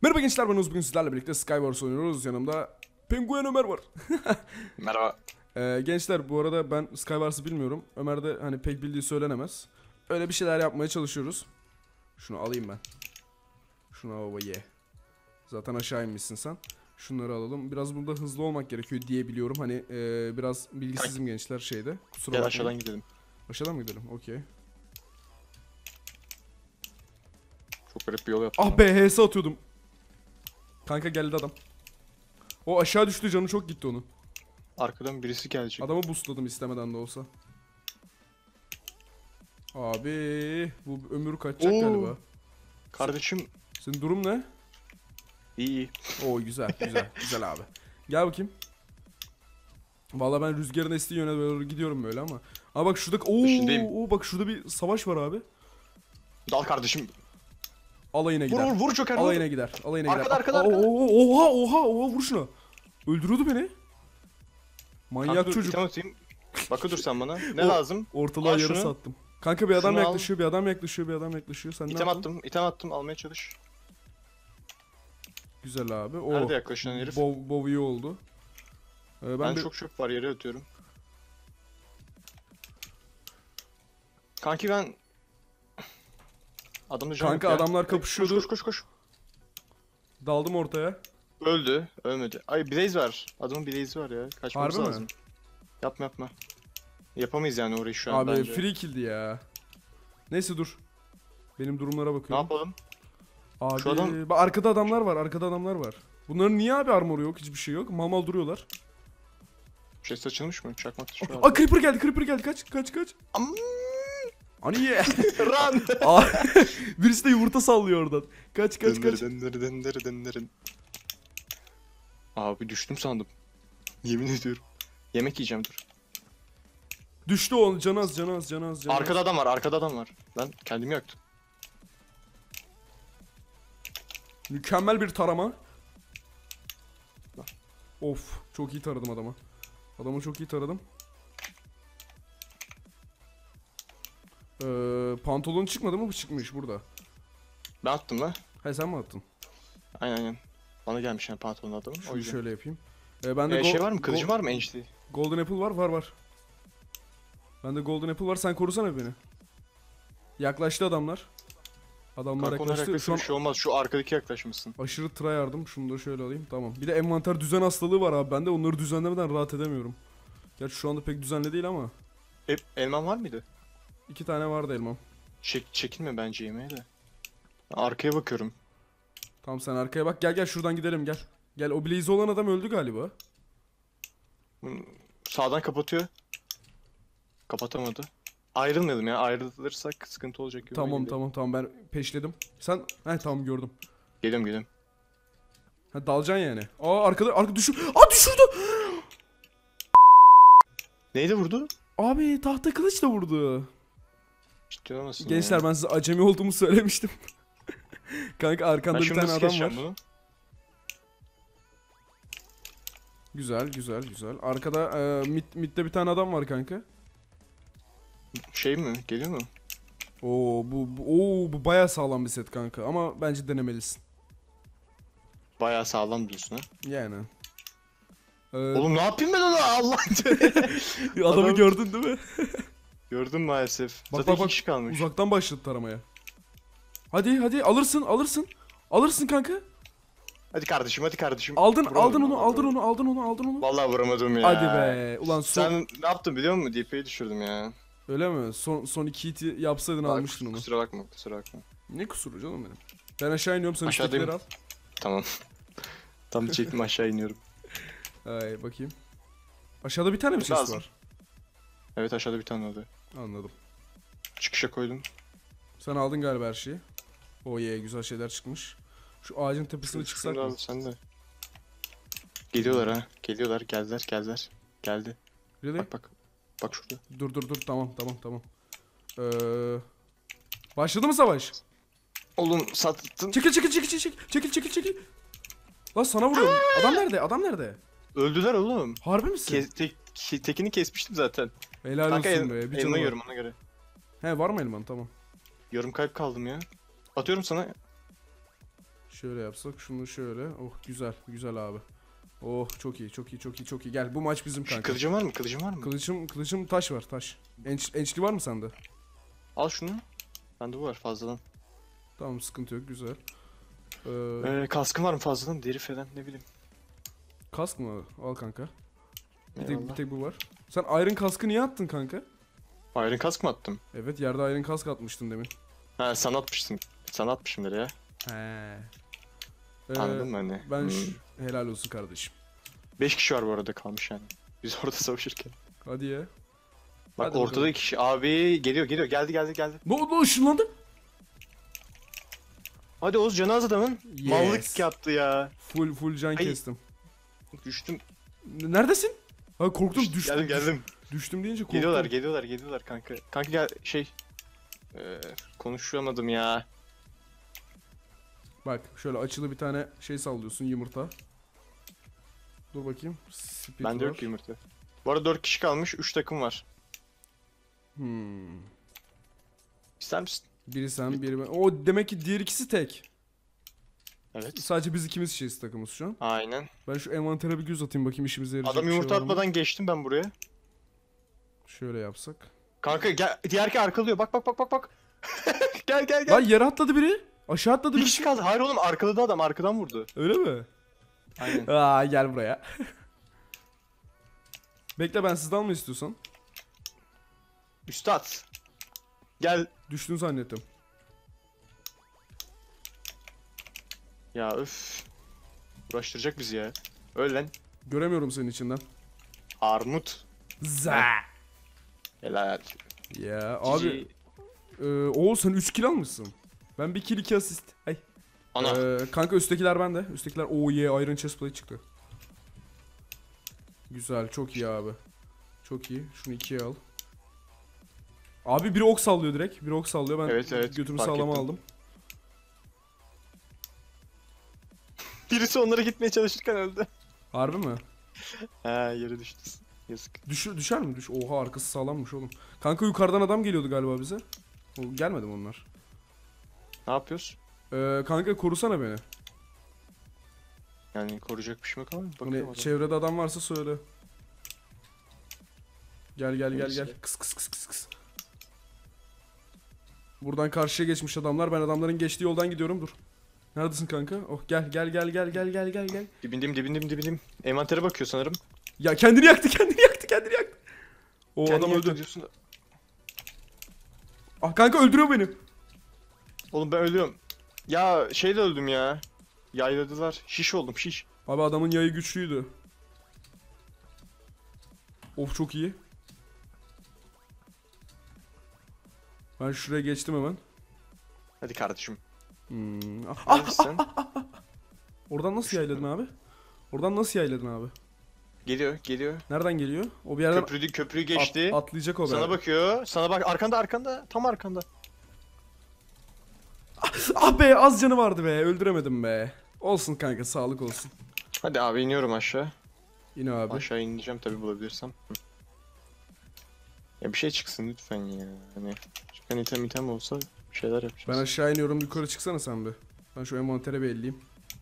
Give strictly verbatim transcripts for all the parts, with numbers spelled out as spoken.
Merhaba gençler, ben Oğuz. Bugün sizlerle birlikte Skywars oynuyoruz. Yanımda Penguen Ömer var. Merhaba. ee, gençler, bu arada ben Skywars'ı bilmiyorum. Ömer de hani pek bildiği söylenemez. Öyle bir şeyler yapmaya çalışıyoruz. Şunu alayım ben. Şunu baba ye. Zaten aşağı inmişsin sen. Şunları alalım. Biraz burada hızlı olmak gerekiyor diye biliyorum. Hani ee, biraz bilgisizim gençler şeyde. Kusura Gel bakmayın. aşağıdan gidelim. Aşağıdan mı gidelim? Okey. Çok garip bir yol yaptım. Ah be, H S atıyordum. Kanka geldi adam. O aşağı düştü, canı çok gitti onun. Arkadan birisi gelecek. Adamı boostladım istemeden de olsa. Abi bu ömür kaçacak Oo. galiba. Kardeşim Senin durum ne? iyi iyi. Oo güzel güzel güzel abi. Gel bakayım. Vallahi ben rüzgarın estiği yöne doğru gidiyorum böyle ama. Aa bak şurada oo, Peşindeyim. oo bak şurada bir savaş var abi. Dal kardeşim. Alayına Vur gider. vur vur Joker vur. Alayına gider. Alayına Arkada, gider. arkada, Aa, arkada. oo, Oha oha oha vur şunu. Öldürüyordu beni. Manyak Kanka dur, çocuk. item atayım. Bakı dur sen bana. Ne O- lazım? Ortalığa Al yarı şunu. sattım. Kanka bir adam Şunu al. yaklaşıyor, bir adam yaklaşıyor, bir adam yaklaşıyor. Sen ne İtem yaptın? attım. İtem attım. Almaya çalış. Güzel abi. Oo. Nerede yaklaşan herif? Bov, bov iyi oldu. Ee, ben Ben bir... çok çöp var yere atıyorum. Kanki ben Adamda can Kanka yok ya. adamlar kapışıyordu. Koş koş koş koş. Daldım ortaya. Öldü. Ölmedi. Ay Blaze var. Adamın Blaze var ya. Kaçmamız Harbi mi? lazım. Yapma yapma. Yapamayız yani orayı şu an Abi bence. free kill'di ya. Neyse dur. Benim durumlara Ne bakıyorum. yapalım? Abi Şu adam- bak arkada adamlar var, arkada adamlar var. Bunların niye abi armoru yok? Hiçbir şey yok. Mal mal duruyorlar. Şey saçılmış mı? Çakmak taşı var. Aa creeper geldi, creeper geldi. Kaç, kaç, kaç. Am- Hani ye. Run! Aa, birisi de yumurta sallıyor oradan. Kaç, kaç, Döndür kaç. döndür döndür döndür. Abi düştüm sandım. Yemin ediyorum. Yemek yiyeceğim dur. Düştü o. Canaz, canaz, canaz, canaz. Arkada adam var, arkada adam var. Ben kendimi yaktım. Mükemmel bir tarama. Of, çok iyi taradım adamı. Adamı çok iyi taradım. Ee, pantolon çıkmadı mı? Bu çıkmış burada. Ben attım lan. He sen mi attın? Aynen aynen. Bana gelmiş yani pantolon adamın. O Şunu yüzden. şöyle yapayım. Ee, bende Ee, go- şey var mı? Kılıcın go- var mı enişte? Golden apple var, var var. Bende golden apple var. Sen korusana beni. Yaklaştı adamlar. Adamlar Kanka onlar yaklaştı. yaklaşık Şu an bir şey olmaz. Şu arkadaki yaklaşmışsın. aşırı tıra yardım. Şunu da şöyle alayım. Tamam. Bir de envanter düzen hastalığı var abi. Ben de onları düzenlemeden rahat edemiyorum. Gerçi şu anda pek düzenli değil ama. E, elman var mıydı? iki tane vardı elmam. Çek, çekinme bence yemeğe de. Ben arkaya bakıyorum. Tamam sen arkaya bak. Gel gel şuradan gidelim gel. Gel, o Blaze olan adam öldü galiba. Hmm, Sağdan kapatıyor. Kapatamadı. Ayrılmayalım ya. Ayrılırsak sıkıntı olacak gibi. Tamam tamam tamam ben peşledim. Sen he tamam gördüm. Geliyorum geliyorum. Ha dalacaksın yani. Aa arkada arka düşür. Aa düşürdü. Neydi vurdu? Abi tahta kılıçla vurdu. Ciddi olamazsın Gençler ya. ben size acemi olduğumu söylemiştim. Kanka arkanda Ben bir şimdi tane nasıl adam keseceğim var. bunu? Güzel güzel güzel. Arkada e, mid, midde bir tane adam var kanka. Şey mi? Geliyor mu? Oo bu, bu oo bu bayağı sağlam bir set kanka ama bence denemelisin. Bayağı sağlam diyorsun ha. Yani. Ee, Oğlum ne yapayım ben ona Allah adamı adam- gördün değil mi? Gördüm maalesef. Bak, Zaten bak, bak. iki kişi kalmış. Uzaktan başladı taramaya. Hadi hadi alırsın alırsın. Alırsın kanka. Hadi kardeşim hadi kardeşim. Aldın Vuramadım aldın onu vallahi, aldın vuramadım. onu aldın onu aldın onu. Vallahi vuramadım ya. Hadi be. Ulan son Sen ne yaptın biliyor musun? D P'yi düşürdüm ya. öyle mi? Son son iki hiti yapsaydın Bak, almıştın onu. Kusura bakma kusura bakma. Ne kusuru canım benim. Ben aşağı iniyorum, sen Aşağıdayım. üsttekileri al. Tamam. Tam çektim aşağı iniyorum. Ay bakayım. Aşağıda bir tane mi chest Lazım. var? Evet aşağıda bir tane oldu. Anladım. Çıkışa koydum. Sen aldın galiba her şeyi. Oh yeah, güzel şeyler çıkmış. Şu ağacın tepesine çıksak mı? Sen de. Geliyorlar ha. Geliyorlar. Geldiler geldiler. Geldi. Really? Bak bak. Bak şurada. Dur dur dur tamam tamam tamam. Ee, başladı mı savaş? Oğlum sattın. Çekil çekil çekil çekil çekil çekil çekil. Lan sana vuruyorum. Adam nerede? Adam nerede? Öldüler oğlum. Harbi misin? Kes, tek, ke- tekini kesmiştim zaten. Helal Kanka olsun el, be. Bir elma canı var. yiyorum ona göre. He var mı elman? Tamam. Yarım kalp kaldım ya. Atıyorum sana. Şöyle yapsak, şunu şöyle. Oh güzel, güzel abi. Oh çok iyi, çok iyi, çok iyi, çok iyi. Gel bu maç bizim Şu kanka. kılıcın var mı? Kılıcın var mı? Kılıçım, kılıçım taş var, taş. Enç, ençli var mı sende? Al şunu. Bende bu var fazladan. Tamam sıkıntı yok, güzel. Ee, Ee, kaskın var mı fazladan? Deri falan ne bileyim. kask mı? Al kanka. Bir tek, bir Eyvallah. tek bu var. Sen Iron kaskı niye attın kanka? Iron kask mı attım? Evet, yerde Iron kask atmıştın demin. Ha sana atmıştım. Sana atmışımdır ya. He. Ee, Anladın mı hani? Ben Hmm. ş- helal olsun kardeşim. Beş kişi var bu arada kalmış yani. Biz orada savaşırken. Hadi ya. Bak Hadi ortada bakalım. iki kişi. Abi geliyor geliyor. Geldi geldi geldi. Ne oldu, ışınlandı? Hadi Oğuz canı az adamın. Yes. Mallık yaptı ya. Full full can Ay. kestim. Düştüm. N- Neredesin? Ha korktum, düştüm. Geldim geldim. Düştüm deyince korktum. Geliyorlar geliyorlar geliyorlar kanka. Kanka gel şey. Ee, konuşamadım ya. Bak şöyle açılı bir tane şey sallıyorsun, yumurta. Dur bakayım. Speed Bende var. yok ki yumurta. Bu arada dört kişi kalmış. üç takım var. Hmm. İster misin? Biri sen, biri ben. O demek ki diğer ikisi tek. Evet. Sadece biz ikimiz şeyiz takımız şu an. Aynen. Ben şu envantere bir göz atayım bakayım, işimize yarayacak Adam bir şey yumurta var mı? atmadan geçtim ben buraya. Şöyle yapsak. Kanka gel diğerki arkalıyor. Bak bak bak bak bak. Gel gel Lan gel. yere atladı biri. Aşağı atladı Bir biri. kişi kaldı. Hayır oğlum arkaladı adam arkadan vurdu. Öyle mi? Aynen. Aa gel buraya. Bekle, ben sizden mi istiyorsan? Üstad. Gel. Düştün zannettim. Ya öf. Uğraştıracak bizi ya. Öl lan. Göremiyorum senin içinden. Armut. Za. Helal. Ya abi. Cici. E, Oğuz sen üç kill almışsın. Ben bir kill iki asist. Ay. Ana. Ee, kanka üsttekiler bende. Üsttekiler oh yeah, Iron Chestplate çıktı. Güzel, çok iyi abi. Çok iyi. Şunu ikiye al. Abi biri ok sallıyor direkt. Biri ok sallıyor. Ben Evet, evet, götümü fark sağlama ettim. aldım. Birisi onlara gitmeye çalışırken öldü. Harbi mi? Ha yere düştü. Yazık. Düşür, düşer mi? Düş. Oha, arkası sağlammış oğlum. Kanka yukarıdan adam geliyordu galiba bize. O, gelmedi mi onlar? Ne yapıyoruz? Ee, kanka korusana beni. Yani koruyacak bir şey yok ama Hani bakıyorum adam. çevrede adam varsa söyle. Gel gel gel Neyse. gel. Kıs kıs kıs kıs kıs. Buradan karşıya geçmiş adamlar. Ben adamların geçtiği yoldan gidiyorum. Dur. Neredesin kanka? Oh gel gel gel gel gel gel gel gel. Dibindim dibindim dibindim. Envantere bakıyor sanırım. Ya kendini yaktı, kendini yaktı, kendini yaktı. O Kendini adam yaktı öldü. diyorsun da- Ah kanka öldürüyor beni. Oğlum ben ölüyorum. Ya şeyde öldüm ya. Yayladılar. Şiş oldum şiş. Abi adamın yayı güçlüydü. Of çok iyi. Ben şuraya geçtim hemen. Hadi kardeşim. Hmm. Ah, ah, Neredesin? oradan nasıl yayladın abi? Oradan nasıl yayladın abi? Geliyor geliyor. Nereden geliyor? O bir yerden Köprüyü, köprüyü at- geçti. atlayacak o be. Sana bakıyor. Sana bak arkanda arkanda. Tam arkanda. Ah be, az canı vardı be. Öldüremedim be. Olsun kanka, sağlık olsun. Hadi abi iniyorum aşağı. Yine abi. Aşağı ineceğim tabi bulabilirsem. Hı. Ya bir şey çıksın lütfen ya. Hani çıkan item item olsa bir şeyler yapacağız. Ben aşağı iniyorum, yukarı çıksana sen bir. Ben şu envantere bir elleyeyim.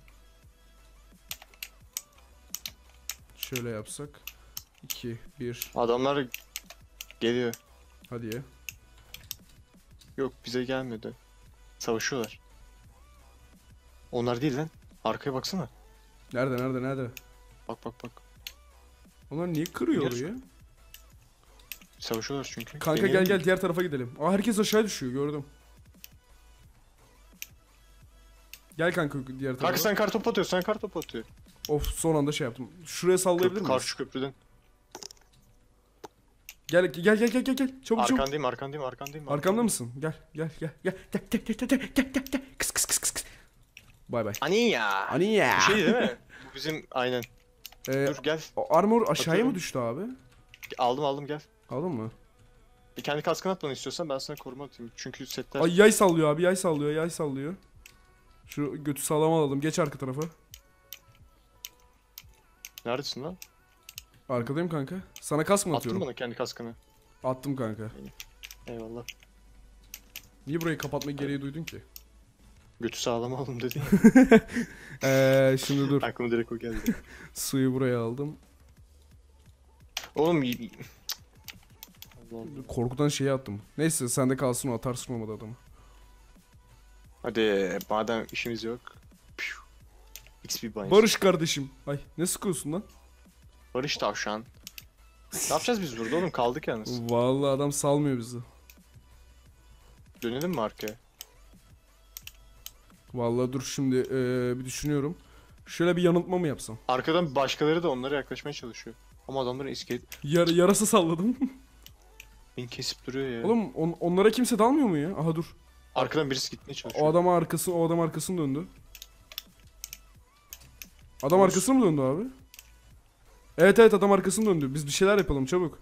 Şöyle yapsak. iki, bir. Adamlar geliyor. Hadi ya. Yok bize gelmedi. Savaşıyorlar. Onlar değil lan. Arkaya baksana. Nerede nerede nerede? Bak bak bak. Onlar niye kırıyor Yarış- orayı? Savaşıyorlar çünkü. Kanka Deneyelim gel mi? gel diğer tarafa gidelim. Aa herkes aşağı düşüyor, gördüm. Gel kanka diğer tarafa. Kanka sen kartop atıyorsun. Sen kartop atıyor. Of son anda şey yaptım. Şuraya sallayabilir Köprü, miyiz? karşı köprüden. Gel gel gel gel gel gel. Çabuk çabuk. Arkandayım arkandayım arkandayım. Arkamda mısın? Gel gel gel gel gel gel gel gel gel gel gel gel. Kıs kıs kıs kıs kıs. Bay bay. Ani ya. Hani ya. Bu şey değil mi? Bu bizim aynen. Ee, Dur gel. o armor aşağıya Atıyorum. mı düştü abi? Aldım aldım gel. Aldın mı? Bir kendi kaskını atmanı istiyorsan ben sana koruma atayım. Çünkü setler... Ay yay sallıyor abi, yay sallıyor, yay sallıyor. Şu götü sağlam alalım. Geç arka tarafa. Neredesin lan? Arkadayım kanka. Sana kas mı Attın atıyorum? bana kendi kaskını. Attım kanka. Eyvallah. Niye burayı kapatma gereği duydun ki? Götü sağlam aldım dedi. Eee şimdi dur. Aklıma direkt o geldi. Suyu buraya aldım. Oğlum y- y- Allah Allah. Korkudan şeyi attım. Neyse sende kalsın, o atarsın olmadı adamı. Hadi madem işimiz yok. Piu. X P Barış. Barış kardeşim. Ay ne sıkıyorsun lan? Barış tavşan. Ne yapacağız biz burada oğlum? Kaldık yalnız. Vallahi adam salmıyor bizi. Dönelim mi arkaya? Vallahi dur şimdi eee, bir düşünüyorum. Şöyle bir yanıltma mı yapsam? Arkadan başkaları da onlara yaklaşmaya çalışıyor. Ama adamların iskelet Yar yarasa salladım. beni kesip duruyor ya. Oğlum on- onlara kimse dalmıyor mu ya? Aha dur. Arkadan birisi gitmeye çalışıyor. O adam arkası, o adam arkasını döndü. Adam Oğuz. arkasını mı döndü abi? Evet evet, adam arkasını döndü. Biz bir şeyler yapalım çabuk.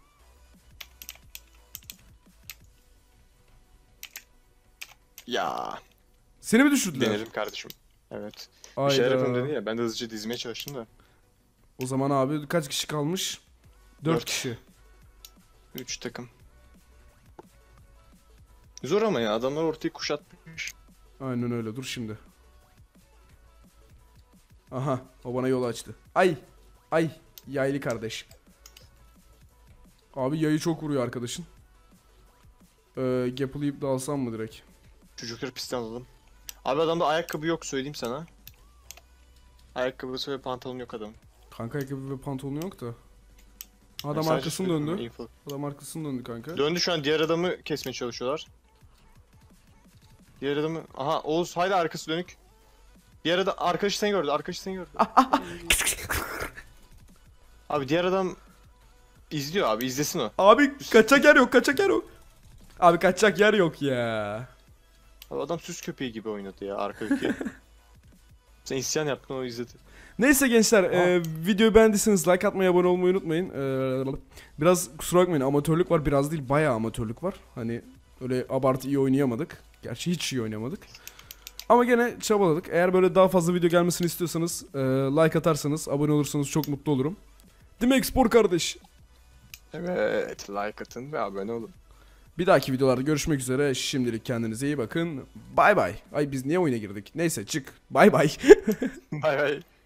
Ya Seni mi düşürdüler? denerim kardeşim. Evet. Bir şeyler Ayda. yapalım dedi ya. Ben de hızlıca dizmeye çalıştım da. O zaman abi kaç kişi kalmış? Dört Dört. kişi. Üç takım. Zor ama ya adamlar ortayı kuşatmış. Aynen öyle, dur şimdi. Aha, o bana yol açtı. Ay ay yaylı kardeş. Abi yayı çok vuruyor arkadaşın. Ee, Gapılayıp dalsam mı direkt? Çocukları pistten alalım. Abi adamda ayakkabı yok söyleyeyim sana. Ayakkabısı ve pantolon yok adamın. Kanka ayakkabı ve pantolonu yok da. Adam Yani sadece arkasını söylüyorum, döndü. info. Adam arkasını döndü kanka. Döndü şu an diğer adamı kesmeye çalışıyorlar. Diğer adamı... Aha Oğuz haydi arkası dönük. Diğer adam... Arkadaşı seni gördü, arkadaşı seni gördü. Abi diğer adam... izliyor abi, izlesin o. Abi kaçacak yer yok, kaçacak yer yok. Abi kaçacak yer yok ya. Abi adam süs köpeği gibi oynadı ya arkadaki. Sen isyan yaptın o izledi. Neyse gençler, e, videoyu beğendiyseniz like atmayı, abone olmayı unutmayın. E, biraz kusura bakmayın, amatörlük var, biraz değil bayağı amatörlük var. Hani öyle abartı iyi oynayamadık. Gerçi hiç iyi oynamadık. Ama gene çabaladık. Eğer böyle daha fazla video gelmesini istiyorsanız e, like atarsanız, abone olursanız çok mutlu olurum. Değil mi Expor kardeş? Evet, like atın ve abone olun. Bir dahaki videolarda görüşmek üzere. Şimdilik kendinize iyi bakın. Bay bay. Ay biz niye oyuna girdik? Neyse çık. Bay bay. Bay bay.